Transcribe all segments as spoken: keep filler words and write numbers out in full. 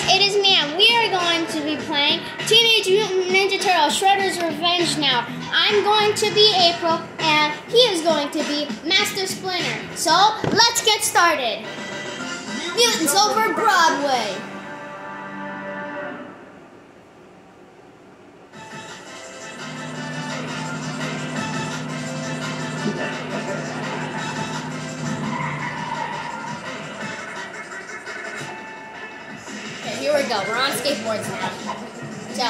it is me, and we are going to be playing Teenage Mutant Ninja Turtles Shredder's Revenge now. I'm going to be April, and he is going to be Master Splinter. So, let's get started. Mutants over Broadway. Here we go. We're on skateboards now. So,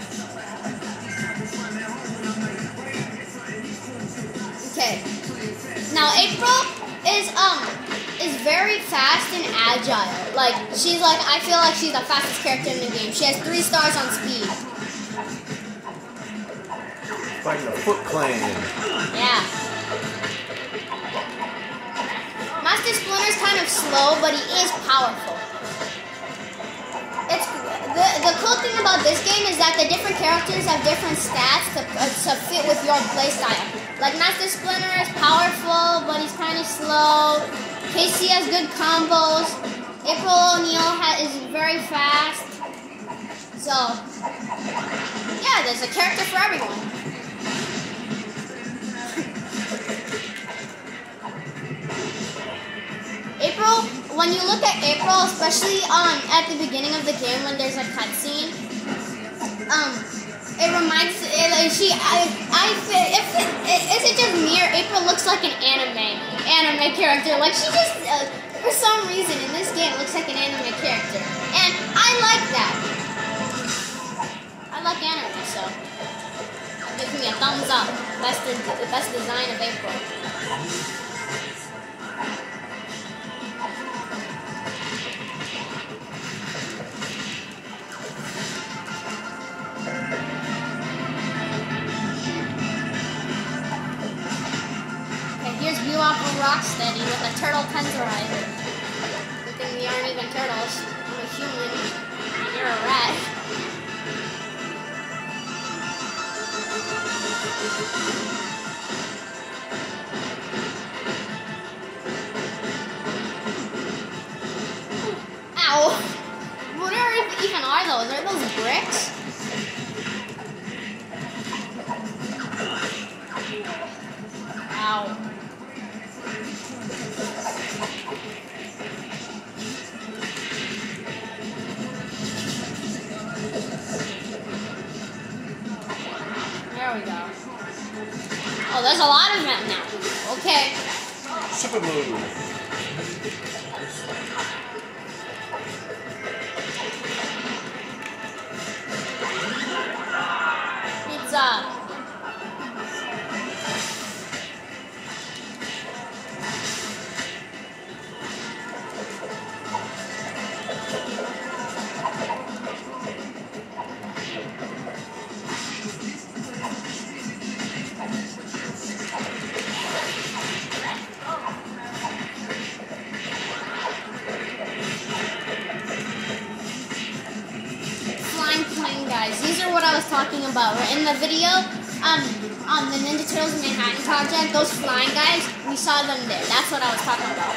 okay. Now April is um is very fast and agile. Like she's like I feel like she's the fastest character in the game. She has three stars on speed. Fighting the Foot Clan. Yeah. Master Splinter's kind of slow, but he is powerful. It's the, the cool thing about this game is that the different characters have different stats to, uh, to fit with your playstyle. Like Master Splinter is powerful, but he's kind of slow. Casey has good combos. April O'Neil is very fast. So, yeah, there's a character for everyone. April, when you look at April, especially um at the beginning of the game when there's a cutscene, um, it reminds it, like she I I if it, is it just me or April looks like an anime anime character? Like she just uh, for some reason in this game looks like an anime character, and I like that. I like anime, so give me a thumbs up. Best the best design of April. Off of Rocksteady with a turtle tenderizer. Good thing we aren't even turtles. I'm a human. And you're a rat. Ow! What are even are those? Are those bricks? Ow. There we go. Oh, there's a lot of them now. Okay. Super move. Pizza. Guys, these are what I was talking about. In the video, um, on the Ninja Turtles Manhattan Project, those flying guys, we saw them there. That's what I was talking about.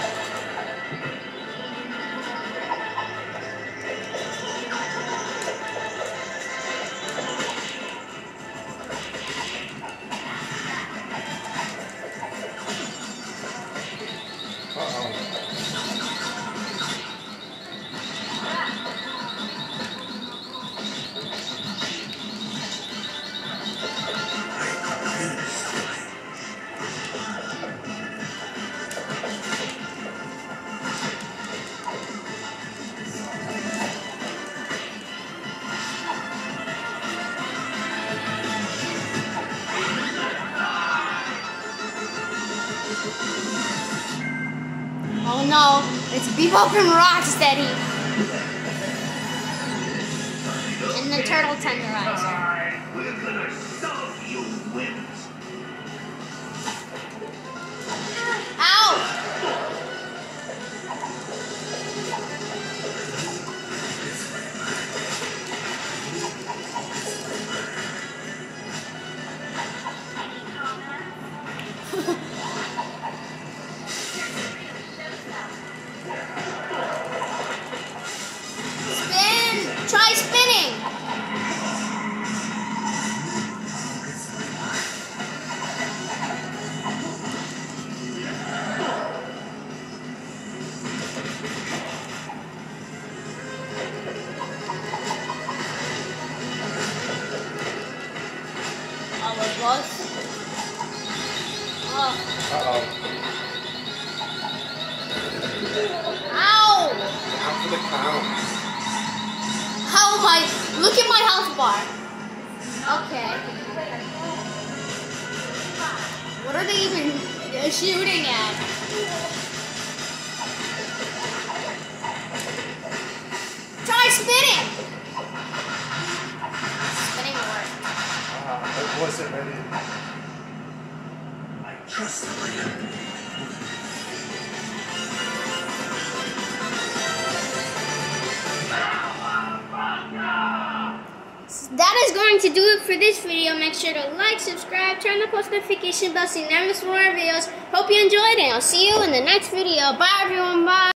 Oh no, it's Bebop and Rocksteady. And the turtle tenderizer. We're gonna solve you wimps. Ow! Spin! Try spinning. Oh, it was. Oh. Uh-oh. Ow! Out for the count. How my look at my health bar. Okay. What are they even uh, shooting at? Try spinning. Spinning worked. Uh, it wasn't ready. I trust the plan. That is going to do it for this video. Make sure to like, subscribe, turn the post notification bell so you never miss more videos. Hope you enjoyed it. I'll see you in the next video. Bye everyone. Bye.